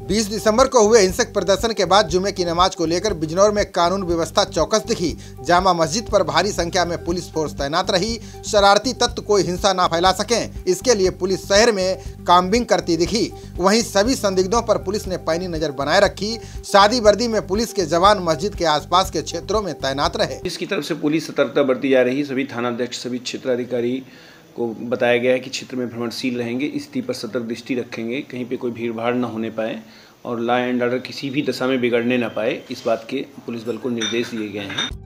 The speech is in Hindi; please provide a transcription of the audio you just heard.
20 दिसंबर को हुए हिंसक प्रदर्शन के बाद जुमे की नमाज को लेकर बिजनौर में कानून व्यवस्था चौकस दिखी। जामा मस्जिद पर भारी संख्या में पुलिस फोर्स तैनात रही। शरारती तत्व कोई हिंसा ना फैला सकें, इसके लिए पुलिस शहर में काम्बिंग करती दिखी। वहीं सभी संदिग्धों पर पुलिस ने पैनी नजर बनाए रखी। शादी वर्दी में पुलिस के जवान मस्जिद के आसपास के क्षेत्रों में तैनात रहे। इसकी तरफ से पुलिस सतर्कता बरती जा रही। सभी थानाध्यक्ष, सभी क्षेत्राधिकारी को बताया गया है कि क्षेत्र में भ्रमणशील रहेंगे, स्थिति पर सतर्क दृष्टि रखेंगे, कहीं पे कोई भीड़ भाड़ न होने पाए और लॉ एंड ऑर्डर किसी भी दशा में बिगड़ने न पाए, इस बात के पुलिस बल को निर्देश दिए गए हैं।